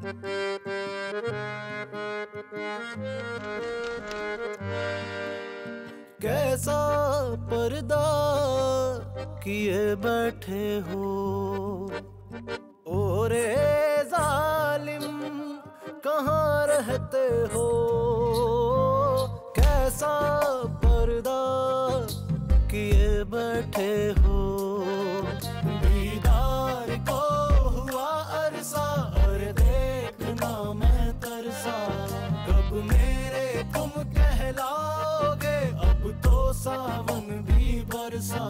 कैसा पर्दा किए बैठे हो ओरे जालिम, कहाँ रहते हो? कैसा पर्दा किए बैठे हो? दीदार को हुआ अरसा, अरे देखना मैं तरसा, कब मेरे तुम कहलाओगे, अब तो सावन भी बरसा।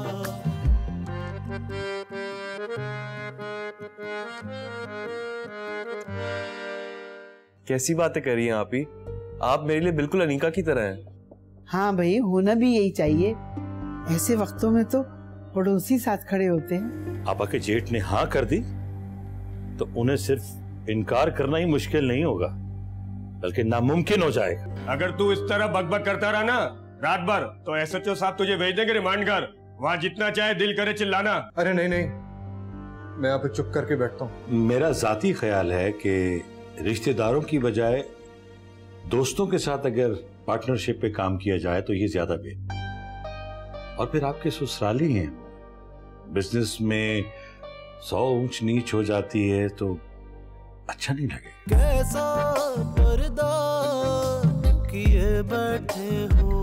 कैसी बातें कर रही हैं आप ही? आप मेरे लिए बिल्कुल अनीका की तरह हैं। हाँ भाई, होना भी यही चाहिए। ऐसे वक्तों में तो पड़ोसी साथ खड़े होते हैं। आपा के जेठ ने हाँ कर दी तो उन्हें सिर्फ इनकार करना ही मुश्किल नहीं होगा, बल्कि नामुमकिन हो जाएगा। अगर तू इस तरह बकबक करता रहा ना रात भर, तो एसएचओ साहब तुझे भेज देंगे रिमांड कर। वहाँ जितना चाहे दिल करे चिल्लाना। अरे नहीं नहीं, मैं यहाँ पे चुप करके बैठता हूँ। मेरा जाती ख्याल है कि रिश्तेदारों की बजाय दोस्तों के साथ अगर पार्टनरशिप पे काम किया जाए तो ये ज्यादा बेहतर। और फिर आपके ससुराली हैं, बिजनेस में 100 ऊंच नीच हो जाती है तो अच्छा नहीं लगेगा। कैसा पर्दा किए बैठे हो?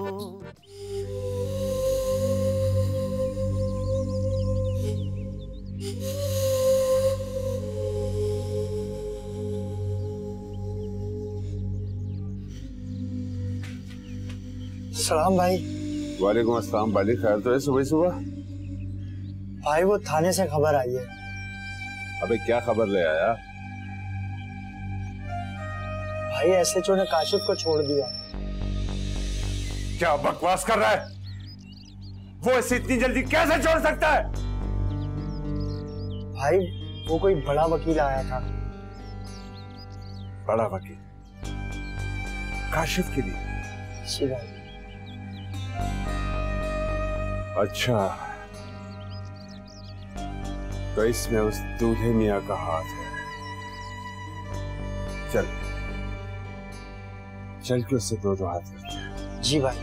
सलाम भाई। वालेकुम अस्सलाम भाई, खैर तो है सुबह सुबह? भाई वो थाने से खबर आई है। अबे क्या खबर ले आया? भाई एसएचओ ने काशिफ को छोड़ दिया। क्या बकवास कर रहा है? वो ऐसे इतनी जल्दी कैसे छोड़ सकता है? भाई वो कोई बड़ा वकील आया था। बड़ा वकील काशिफ के लिए? जी भाई। अच्छा, तो इसमें उस दूल्हे मियाँ का हाथ है। चल चल के उससे दो हाथ करते हैं। जी भाई।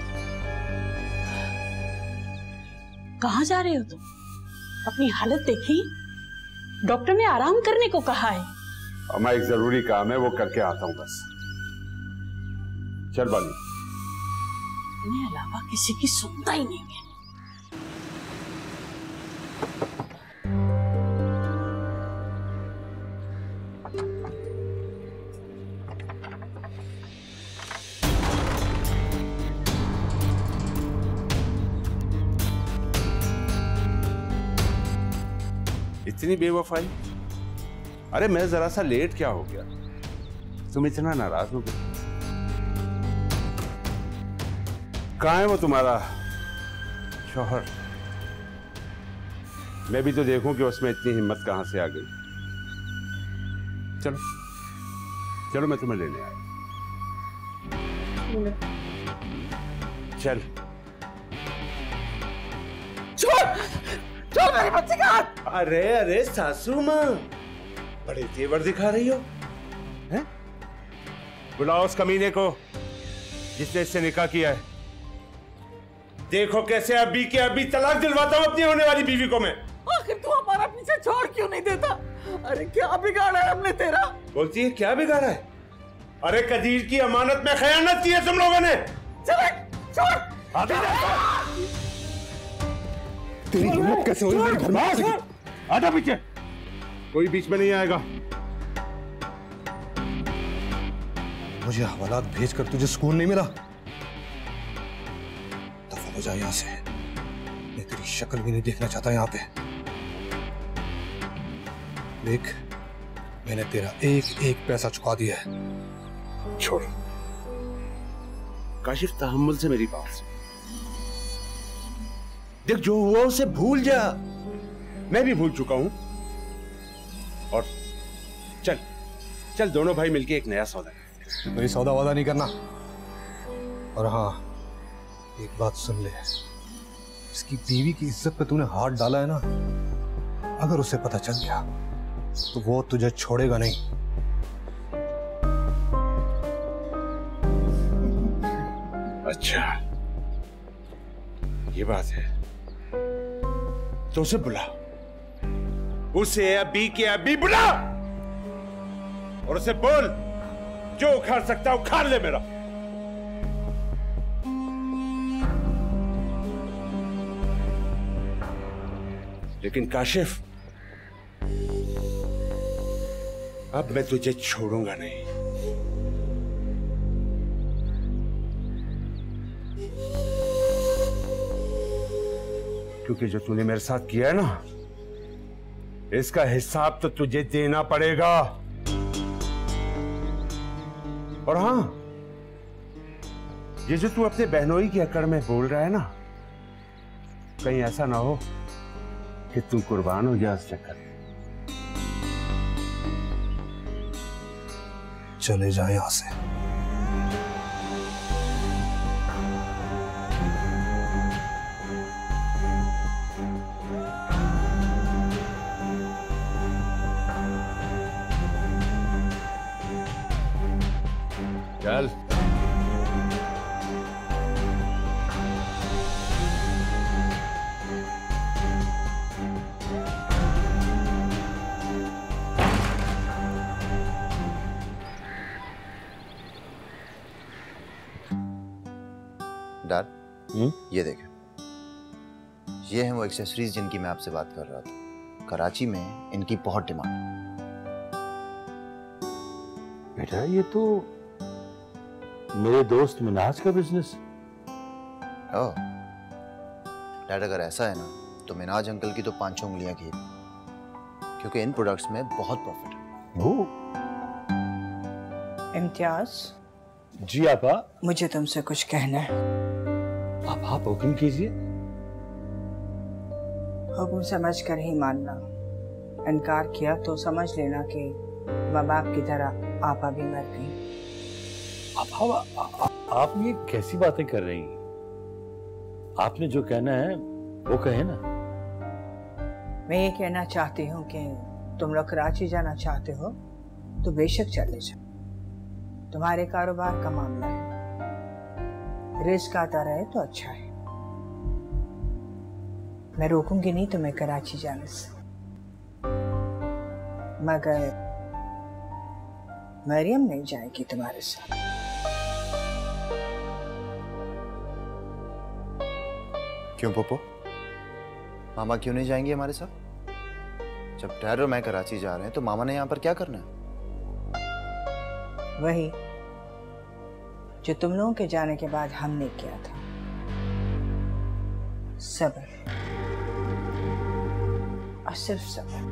कहाँ जा रहे हो तुम? अपनी हालत देखी? डॉक्टर ने आराम करने को कहा है। अम्मा एक जरूरी काम है, वो करके आता हूँ बस। चल बाली। मेरे अलावा किसी की सुनता ही नहीं है। इतनी बेवफाई? अरे मैं जरा सा लेट क्या हो गया, तुम इतना नाराज हो गए? कहाँ है वो तुम्हारा शौहर? मैं भी तो देखूं कि उसमें इतनी हिम्मत कहां से आ गई। चलो चलो मैं तुम्हें लेने आया। चल छोड़ मेरे बच्चे का हाथ। अरे अरे सासू माँ, बड़े तेवर दिखा रही हो हैं? बुलाओ उस कमीने को जिसने इससे निकाह किया है। देखो कैसे अभी के अभी तलाक दिलवाता हूँ अपनी होने वाली बीवी को मैं। आखिर तू हमारा पीछे छोड़ क्यों नहीं देता? अरे क्या बिगाड़ा है हमने तेरा? बोलती है क्या बिगाड़ा है? अरे कदीर की अमानत में खयानत की है तुम लोगों ने। चले छोड़। तेरी हिम्मत कैसे हुई मेरे घर में? आजा पीछे, कोई बीच में नहीं आएगा। मुझे हवालात भेजकर तुझे सुकून नहीं मिला? दफा हो जा यहां से, मैं तेरी शक्ल भी नहीं देखना चाहता यहां पे। देख, मैंने तेरा एक एक पैसा चुका दिया है। छोड़ काशिफ, तहम्मुल से मेरी बात सुन। देख जो हुआ उसे भूल जा, मैं भी भूल चुका हूं। और चल चल दोनों भाई मिलके एक नया सौदा करते हैं। कोई सौदा वादा नहीं करना। और हाँ, एक बात सुन ले, इसकी बीवी की इज्जत पे तूने हाथ डाला है ना, अगर उसे पता चल गया तो वो तुझे छोड़ेगा नहीं। अच्छा, ये बात है। तो उसे बुला, उसे अभी के अभी बुला और उसे बोल जो उखाड़ सकता उखाड़ ले मेरा। लेकिन काशिफ, अब मैं तुझे छोड़ूंगा नहीं। क्योंकि जो तूने मेरे साथ किया है ना, इसका हिसाब तो तुझे देना पड़ेगा। और हाँ, ये जो तू अपने बहनोई की अकड़ में बोल रहा है ना, कहीं ऐसा ना हो कि तू कुर्बान हो जा उस चक्कर। चले जाए यहां से। चल। डैड, ये देखें, ये हैं वो एक्सेसरीज जिनकी मैं आपसे बात कर रहा था। कराची में इनकी बहुत डिमांड। बेटा, ये तो मेरे दोस्त मिनाज का बिजनेस। ओह डैड, अगर ऐसा है ना तो मिनाज अंकल की तो 5 उंगलियां घी, क्योंकि इन प्रोडक्ट्स में बहुत प्रॉफिट है। इम्तियाज। जी आपा। मुझे तुमसे कुछ कहना है। आप हुक्म कीजिए। हुक्म समझ कर ही मानना, इनकार किया तो समझ लेना कि माँ बाप की तरह आपा भी मर गई। आप ये कैसी बातें कर रही हैं? आपने जो कहना है वो कहे ना। मैं ये कहना चाहती हूँ कि तुम लोग कराची जाना चाहते हो तो बेशक चले जाओ, तुम्हारे कारोबार का मामला है, रिस्क आता रहे तो अच्छा है। मैं रोकूंगी नहीं तुम्हें कराची जाने से, मगर मरियम नहीं जाएगी तुम्हारे साथ। क्यों पप्पू, मामा क्यों नहीं जाएंगे हमारे साथ? जब डैड और मैं कराची जा रहे हैं तो मामा ने यहाँ पर क्या करना है? वही जो तुम लोगों के जाने के बाद हमने किया था, सब्र, और सिर्फ सब्र।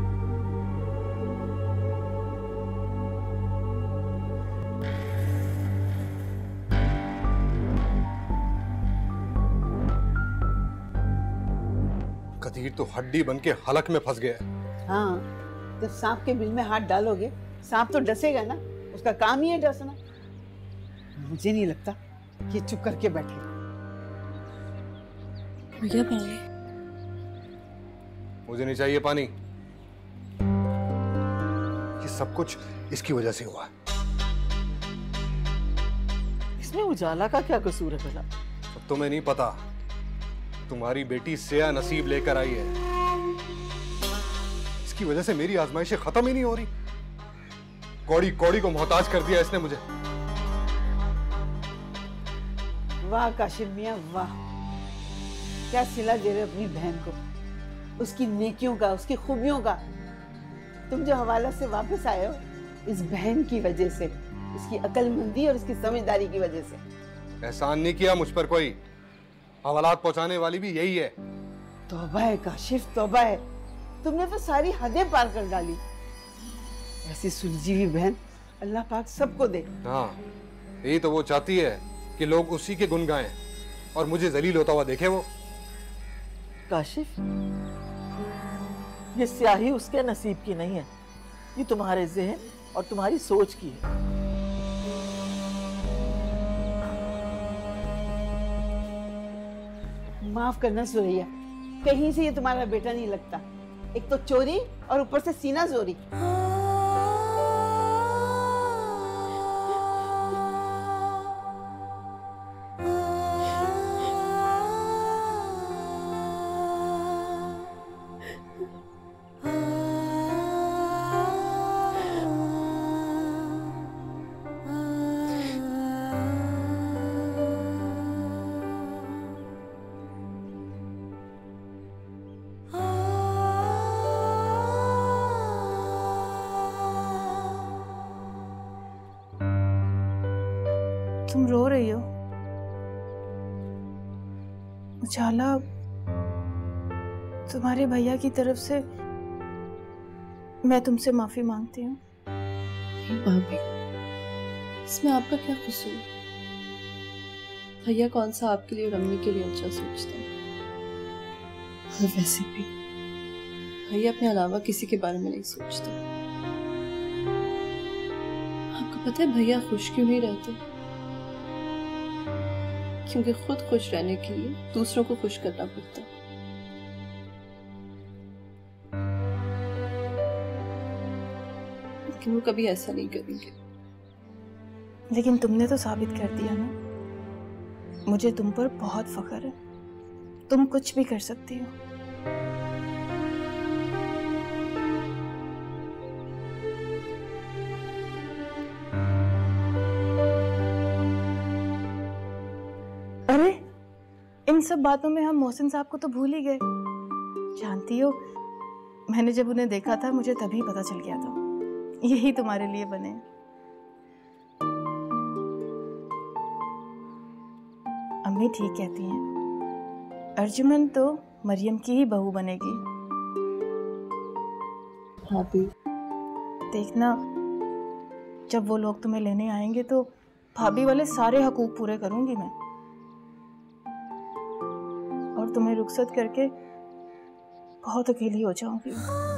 कदीर तो हड्डी बन के हलक में फंस गया। हाँ, जब सांप के बिल में हाथ डालोगे, सांप तो डसेगा ना, उसका काम ही है डसना। मुझे नहीं लगता कि चुप करके बैठेगा। क्या पानी? मुझे नहीं चाहिए पानी। ये सब कुछ इसकी वजह से हुआ है। इसमें उजाला का क्या कसूर है भला? तो तुम्हें नहीं पता, तुम्हारी बेटी सिया नसीब लेकर आई है। इसकी वजह से मेरी आजमाइशें खत्म ही नहीं हो रही। कौड़ी कौड़ी को मोहताज कर दिया इसने मुझे। वाह काशिफ मियां वाह, क्या सिला दे रहे अपनी बहन को, उसकी नेकियों का, उसकी खूबियों का। तुम जो हवाला से वापस आए हो, इस बहन की वजह से, इसकी अक्लमंदी और इसकी समझदारी की वजह से। एहसान नहीं किया मुझ पर कोई, हवालात पहुंचाने वाली भी यही है। तौबा है काशिफ, तौबा है, तुमने तो सारी हदें पार कर डाली। ऐसी सुलझी हुई बहन अल्लाह पाक सबको दे। हाँ, यही तो वो चाहती है कि लोग उसी के गुण गाएं और मुझे जलील होता हुआ देखे वो। काशिफ, ये स्याही उसके नसीब की नहीं है, ये तुम्हारे ज़हन और तुम्हारी सोच की है। माफ करना सुरैया, कहीं से ये तुम्हारा बेटा नहीं लगता। एक तो चोरी और ऊपर से सीना जोरी। तुम रो रही हो? उजाला, तुम्हारे भैया की तरफ से मैं तुमसे माफी मांगती हूँ। भाभी, इसमें आपका क्या कसूर? भैया कौन सा आपके लिए और अम्मी के लिए अच्छा सोचते हैं? और वैसे भी भैया अपने अलावा किसी के बारे में नहीं सोचते। आपको पता है भैया खुश क्यों नहीं रहते? क्योंकि खुद खुश रहने के लिए दूसरों को खुश करना पड़ता है। लेकिन वो कभी ऐसा नहीं करेंगे। लेकिन तुमने तो साबित कर दिया ना, मुझे तुम पर बहुत फख्र है। तुम कुछ भी कर सकती हो। अरे, इन सब बातों में हम मोहसिन साहब को तो भूल ही गए। जानती हो, मैंने जब उन्हें देखा था मुझे तभी पता चल गया था यही तुम्हारे लिए बने। अम्मी ठीक कहती हैं, अर्जुमन तो मरियम की ही बहू बनेगी। भाभी, देखना जब वो लोग तुम्हें लेने आएंगे तो भाभी वाले सारे हकूक पूरे करूंगी मैं, और तुम्हें रुखसत करके बहुत अकेली हो जाऊंगी।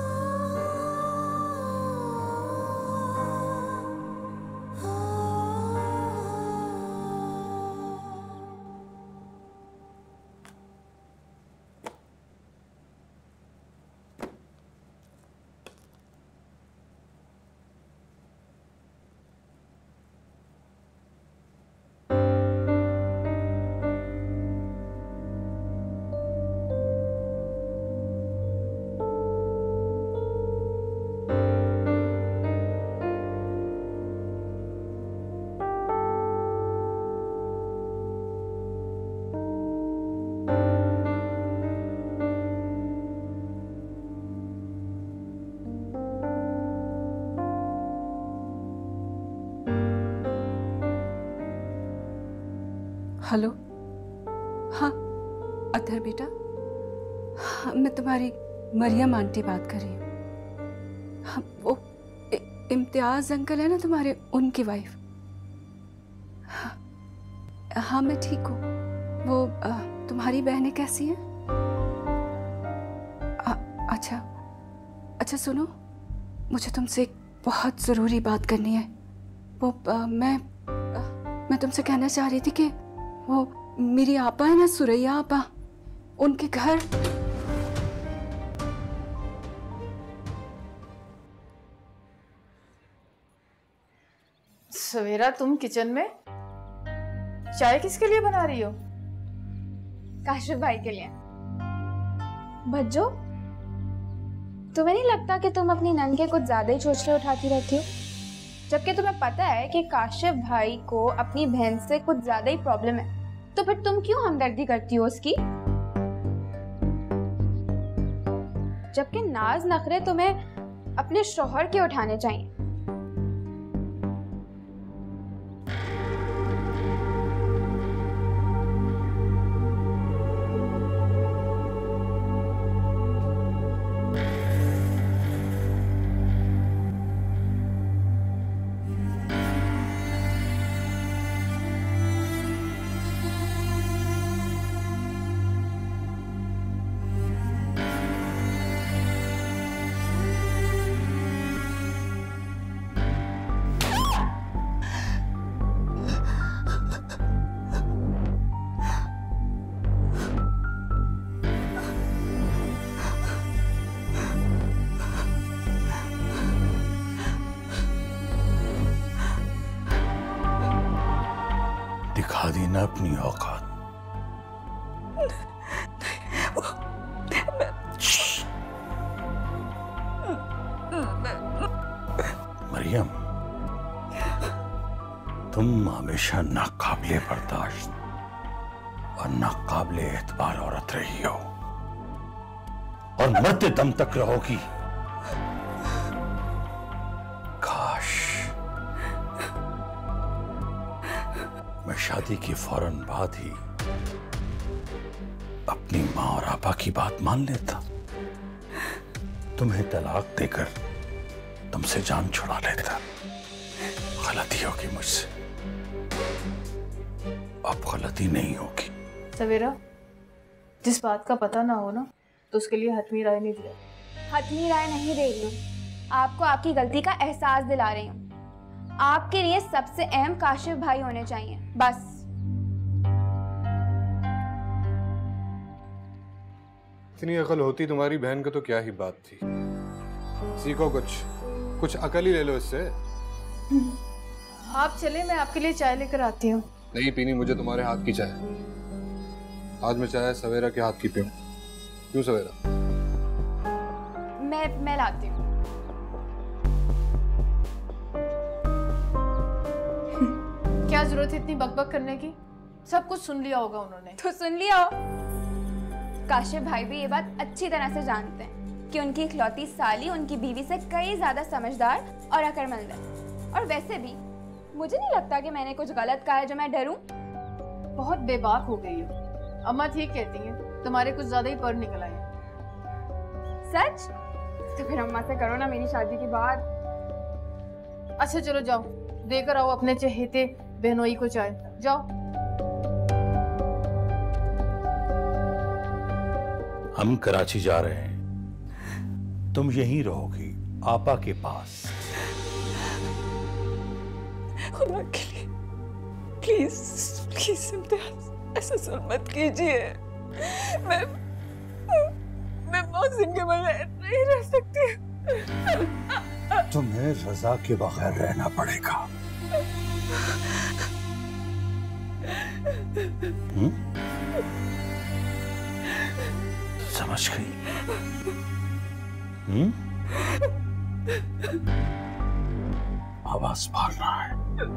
हेलो, हाँ अतहर बेटा, हाँ मैं तुम्हारी मरियम आंटी बात कर रही हूँ। हाँ वो इम्तियाज अंकल है ना तुम्हारे, उनकी वाइफ। हाँ, हाँ मैं ठीक हूँ। वो तुम्हारी बहनें कैसी हैं? अच्छा अच्छा, सुनो, मुझे तुमसे एक बहुत ज़रूरी बात करनी है। वो मैं तुमसे कहना चाह रही थी कि वो मेरी आपा है ना, सुरैया आपा, उनके घर सवेरा, तुम किचन में चाय किसके लिए बना रही हो? काशिफ भाई के लिए। भज्जो, तुम्हें नहीं लगता कि तुम अपनी नन के कुछ ज्यादा ही चोचले उठाती रहती हो? जबकि तुम्हें पता है कि काशिफ भाई को अपनी बहन से कुछ ज्यादा ही प्रॉब्लम है, तो फिर तुम क्यों हमदर्दी करती हो उसकी? जबकि नाज नखरे तुम्हें अपने शौहर के उठाने चाहिए। दिखा दी ना अपनी औकात। मरियम, तुम हमेशा नाकाबिले बर्दाश्त और नाकाबिले एतबार औरत रही हो, और मरते दम तक रहोगी। मैं शादी के फौरन बाद ही अपनी माँ और आपा की बात मान लेता, तुम्हें तलाक देकर तुमसे जान छुड़ा लेता। गलती होगी मुझसे, अब गलती नहीं होगी। सवेरा, जिस बात का पता ना हो ना तो उसके लिए हतमी राय नहीं दिया। हतमी राय नहीं दे रही हूँ, आपको आपकी गलती का एहसास दिला रही हूँ। आपके लिए सबसे अहम काशिफ भाई होने चाहिए, बस। इतनी अकल होती तुम्हारी बहन को तो क्या ही बात थी। सीखो कुछ अकल ही ले लो इससे। आप चले, मैं आपके लिए चाय लेकर आती हूँ। नहीं पीनी मुझे तुम्हारे हाथ की चाय। आज मैं चाय सवेरा के हाथ की पीऊं। क्यों सवेरा? मैं लाती हूँ। क्या जरूरत है इतनी बकबक करने की? सब कुछ सुन लिया होगा उन्होंने। तो सुन लिया हो। काशिफ भाई भी ये बात अच्छी तरह से जानते हैं कि उनकी इकलौती साली उनकी बीवी से कई ज्यादा समझदार और अक्लमंद है। और वैसे भी मुझे नहीं लगता कि मैंने कुछ गलत कहा है जो मैं डरूं। बहुत बेबाक हो गई हो। अम्मा ठीक कहती हैं, तुम्हारे कुछ ज्यादा ही पर निकल आए। सच? तो फिर अम्मा से करो ना मेरी शादी की बात। अच्छा चलो जाओ, देकर आओ अपने चहेते बहनोई को चाय। जाओ। हम कराची जा रहे हैं, तुम यहीं रहोगी आपा के पास। खुदा के लिए प्लीज प्लीज इम्तियाज, ऐसा जुल्म मत कीजिए। मैं मोहसिन के बगैर नहीं रह सकती। तुम्हें रजा के बगैर रहना पड़ेगा। समझ गई? आवाज मार रहा है।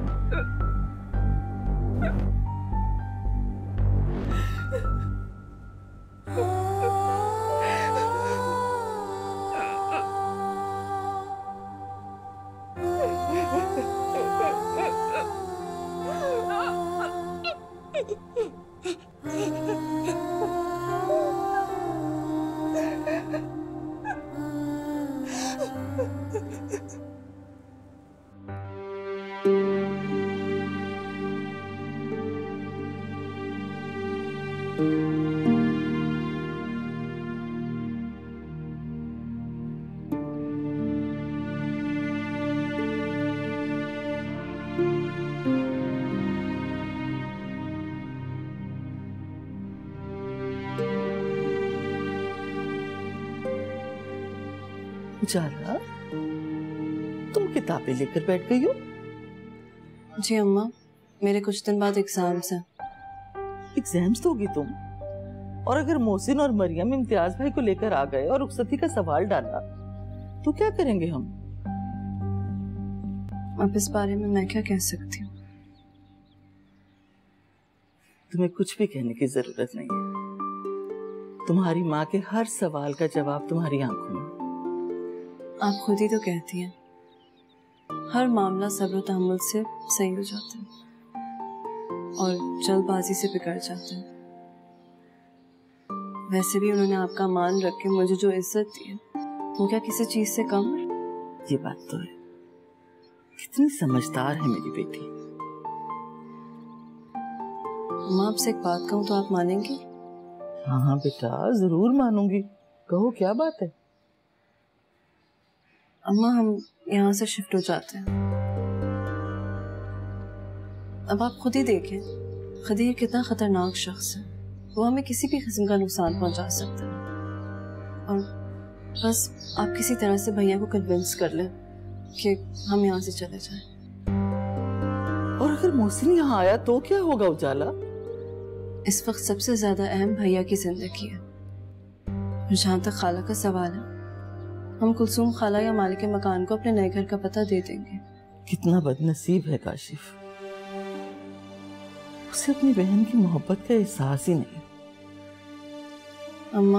उजाला, तुम किताबें लेकर बैठ गई हो? जी अम्मा, मेरे कुछ दिन बाद एग्जाम्स हैं। एग्जाम्स दोगी तुम? और अगर मोहसिन और मरियम इम्तियाज भाई को लेकर आ गए और रुखसती का सवाल डाला तो क्या करेंगे हम? अब इस बारे में मैं क्या कह सकती हूँ? तुम्हें कुछ भी कहने की जरूरत नहीं है। तुम्हारी माँ के हर सवाल का जवाब तुम्हारी आंखों में। आप खुद ही तो कहती हैं, हर मामला सब्र तहम्मुल से सही हो जाता है और जल्दबाजी से बिगड़ जाता है। वैसे भी उन्होंने आपका मान रख के मुझे जो इज्जत दी है वो क्या किसी चीज से कम है? ये बात तो है। कितनी समझदार है मेरी बेटी। माँ, आपसे एक बात कहूँ तो आप मानेंगी? हाँ हाँ बेटा, जरूर मानूंगी। कहो क्या बात है? अम्मा, हम यहाँ से शिफ्ट हो जाते हैं। अब आप खुद ही देखें, खदीर कितना खतरनाक शख्स है। वो हमें किसी भी किस्म का नुकसान पहुंचा सकता है। और बस आप किसी तरह से भैया को कन्विंस कर लें कि हम यहाँ से चले जाएं। और अगर मोहसिन यहाँ आया तो क्या होगा उजाला? इस वक्त सबसे ज्यादा अहम भैया की जिंदगी है। और जहाँ तक खाला का सवाल है, हम कुलसूम खाला या मालिक के मकान को अपने नए घर का पता दे देंगे। कितना बदनसीब है काशिफ, उसे अपनी बहन की मोहब्बत का एहसास ही नहीं। अम्मा,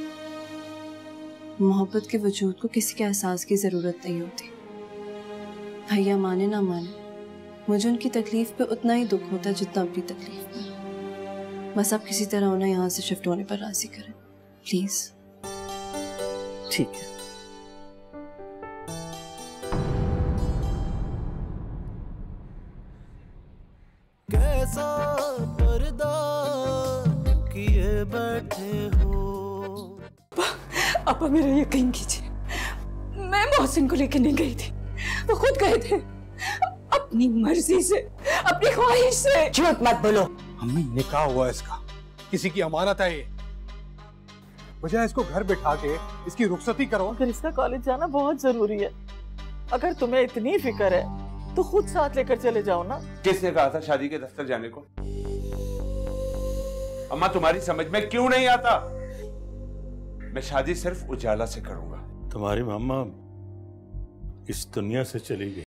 मोहब्बत के वजूद को किसी के एहसास की जरूरत नहीं होती। भैया माने ना माने, मुझे उनकी तकलीफ पे उतना ही दुख होता है जितना अपनी तकलीफ पे। बस आप किसी तरह उन्हें यहाँ से शिफ्ट होने पर राजी करें प्लीज। ठीक है। कैसा पर्दा किए बैठे हो। आपा मेरा यकीन कीजिए, मैं मोहसिन को लेकर नहीं गई थी, वो खुद गए थे अपनी मर्जी से, अपनी ख्वाहिश से। झूठ मत बोलो। अम्मी निकाह हुआ इसका, किसी की अमानत है ये। बजाय इसको घर बिठा के इसकी रुखसती करो। अगर इसका कॉलेज जाना बहुत जरूरी है, अगर तुम्हें इतनी फिक्र है तो खुद साथ लेकर चले जाओ ना। किसने कहा था शादी के दफ्तर जाने को? अम्मा तुम्हारी समझ में क्यों नहीं आता? मैं शादी सिर्फ उजाला से करूंगा। तुम्हारी मम्मा इस दुनिया से चली गई।